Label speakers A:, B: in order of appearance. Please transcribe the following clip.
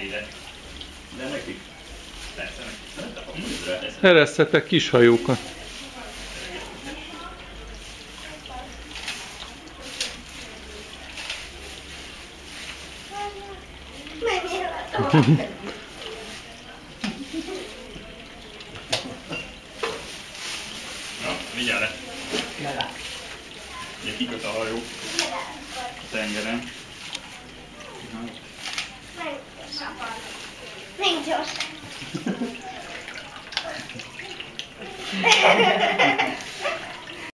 A: élet. De nekik, persze, nekik a földre teszem.
B: Ereszthetek kis hajókat.
A: Na, vigyázz le! Ugye kiköt a hajó a tengeren.